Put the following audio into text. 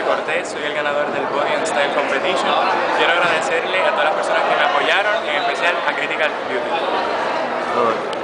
Cortés, soy el ganador del Body and Style Competition. Quiero agradecerle a todas las personas que me apoyaron, en especial a Critical Beauty.